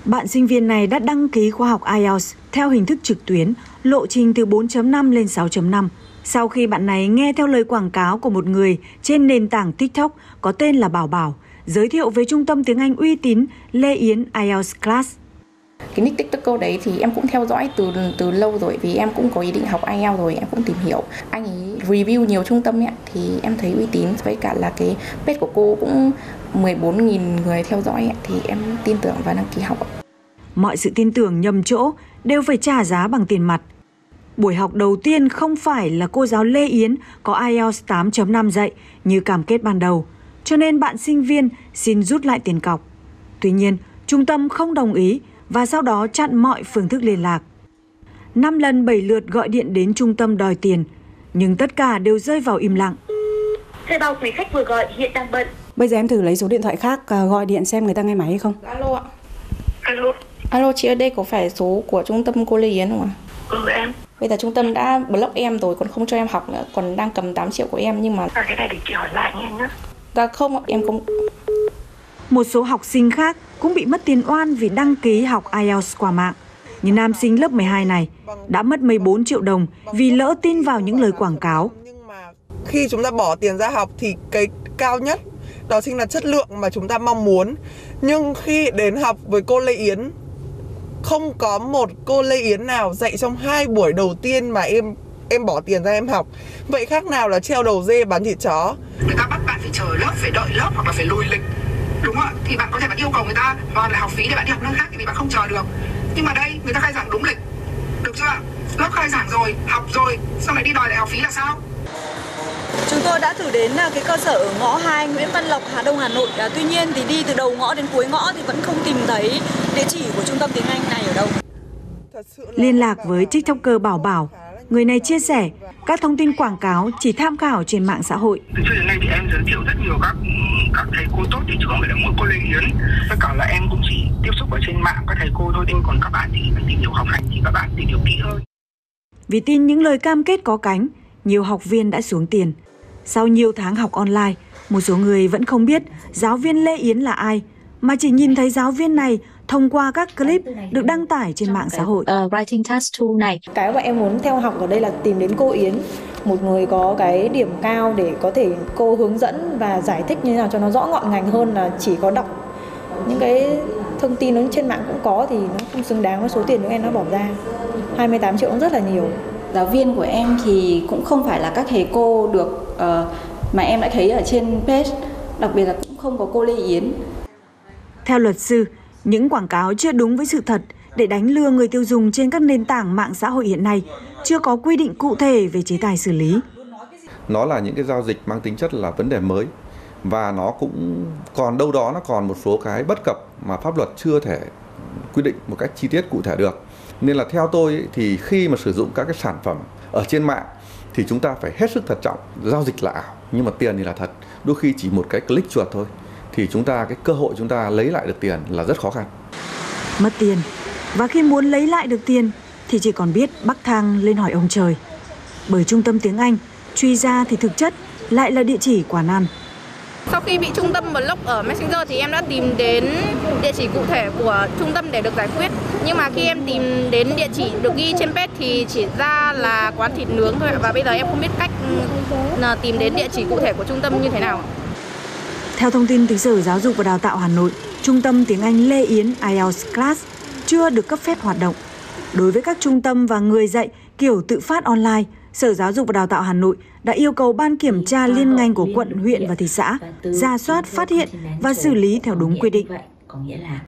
Bạn sinh viên này đã đăng ký khóa học IELTS theo hình thức trực tuyến, lộ trình từ 4.5 lên 6.5. Sau khi bạn này nghe theo lời quảng cáo của một người trên nền tảng TikTok có tên là Bảo Bảo, giới thiệu về trung tâm tiếng Anh uy tín Lê Yến IELTS Class. Cái nick TikToker đấy thì em cũng theo dõi từ lâu rồi, vì em cũng có ý định học IELTS rồi, em cũng tìm hiểu. Anh ấy review nhiều trung tâm ấy, thì em thấy uy tín, với cả là cái page của cô cũng 14.000 người theo dõi ấy, thì em tin tưởng và đăng ký học. Mọi sự tin tưởng nhầm chỗ đều phải trả giá bằng tiền mặt. Buổi học đầu tiên không phải là cô giáo Lê Yến có IELTS 8.5 dạy như cam kết ban đầu, cho nên bạn sinh viên xin rút lại tiền cọc. Tuy nhiên, trung tâm không đồng ý và sau đó chặn mọi phương thức liên lạc. 5 lần 7 lượt gọi điện đến trung tâm đòi tiền, nhưng tất cả đều rơi vào im lặng. Thuê bao quý khách vừa gọi hiện đang bận. Bây giờ em thử lấy số điện thoại khác gọi điện xem người ta nghe máy hay không. Alo ạ. Alo. Alo, chị ơi, đây có phải số của trung tâm cô Lê Yến không ạ? Em. Bây giờ trung tâm đã block em rồi, còn không cho em học nữa, còn đang cầm 8 triệu của em nhưng mà... Cái này để chị hỏi lại nghe nhé. Dạ không, em không... Một số học sinh khác cũng bị mất tiền oan vì đăng ký học IELTS qua mạng. Như nam sinh lớp 12 này đã mất 14 triệu đồng vì lỡ tin vào những lời quảng cáo. Khi chúng ta bỏ tiền ra học thì cái cao nhất đó chính là chất lượng mà chúng ta mong muốn. Nhưng khi đến học với cô Lê Yến, không có một cô Lê Yến nào dạy trong 2 buổi đầu tiên mà em bỏ tiền ra em học. Vậy khác nào là treo đầu dê bán thịt chó. Người ta bắt bạn phải chờ lớp, phải đợi lớp hoặc là phải lùi lịch, đúng không ạ? Thì bạn có thể bạn yêu cầu người ta hoàn lại học phí để bạn đi học nơi khác thì bạn không chờ được. Nhưng mà đây người ta khai giảng đúng lịch, được chưa ạ? Lớp khai giảng rồi, học rồi, xong lại đi đòi lại học phí là sao? Chúng tôi đã thử đến cái cơ sở ở ngõ 2 Nguyễn Văn Lộc, Hà Đông, Hà Nội. Tuy nhiên thì đi từ đầu ngõ đến cuối ngõ thì vẫn không tìm thấy địa chỉ của trung tâm tiếng Anh này ở đâu. Liên lạc với TikToker Bảo Bảo, người này chia sẻ các thông tin quảng cáo chỉ tham khảo trên mạng xã hội. Từ trước đến nay thì em giới thiệu rất nhiều các thầy cô tốt thì chứ không phải là mỗi cô Lê Yến. Tất cả là em cũng chỉ tiếp xúc ở trên mạng các thầy cô thôi, còn các bạn thì tìm hiểu học hành thì các bạn tìm hiểu kỹ hơn. Vì tin những lời cam kết có cánh, nhiều học viên đã xuống tiền. Sau nhiều tháng học online, một số người vẫn không biết giáo viên Lê Yến là ai, mà chỉ nhìn thấy giáo viên này thông qua các clip được đăng tải trên mạng xã hội. Writing Task Tool này. Cái mà em muốn theo học ở đây là tìm đến cô Yến, một người có cái điểm cao để có thể cô hướng dẫn và giải thích như thế nào cho nó rõ ngọn ngành hơn là chỉ có đọc những cái thông tin nó trên mạng cũng có thì nó không xứng đáng với số tiền của em nó bỏ ra. 28 triệu cũng rất là nhiều. Giáo viên của em thì cũng không phải là các thầy cô được mà em đã thấy ở trên page, đặc biệt là cũng không có cô Lê Yến. Theo luật sư, những quảng cáo chưa đúng với sự thật để đánh lừa người tiêu dùng trên các nền tảng mạng xã hội hiện nay chưa có quy định cụ thể về chế tài xử lý. Nó là những cái giao dịch mang tính chất là vấn đề mới và nó cũng còn đâu đó nó còn một số cái bất cập mà pháp luật chưa thể quy định một cách chi tiết cụ thể được. Nên là theo tôi thì khi mà sử dụng các cái sản phẩm ở trên mạng thì chúng ta phải hết sức thận trọng. Giao dịch là ảo nhưng mà tiền thì là thật. Đôi khi chỉ một cái click chuột thôi thì cái cơ hội chúng ta lấy lại được tiền là rất khó khăn. Mất tiền và khi muốn lấy lại được tiền thì chỉ còn biết bắc thang lên hỏi ông trời. Bởi trung tâm tiếng Anh truy ra thì thực chất lại là địa chỉ quán ăn. Sau khi bị trung tâm block ở Messenger thì em đã tìm đến địa chỉ cụ thể của trung tâm để được giải quyết. Nhưng mà khi em tìm đến địa chỉ được ghi trên page thì chỉ ra là quán thịt nướng thôi ạ. Và bây giờ em không biết cách tìm đến địa chỉ cụ thể của trung tâm như thế nào. Theo thông tin từ Sở Giáo dục và Đào tạo Hà Nội, trung tâm tiếng Anh Lê Yến IELTS Class chưa được cấp phép hoạt động. Đối với các trung tâm và người dạy kiểu tự phát online, Sở Giáo dục và Đào tạo Hà Nội đã yêu cầu ban kiểm tra liên ngành của quận, huyện và thị xã rà soát, phát hiện và xử lý theo đúng quy định.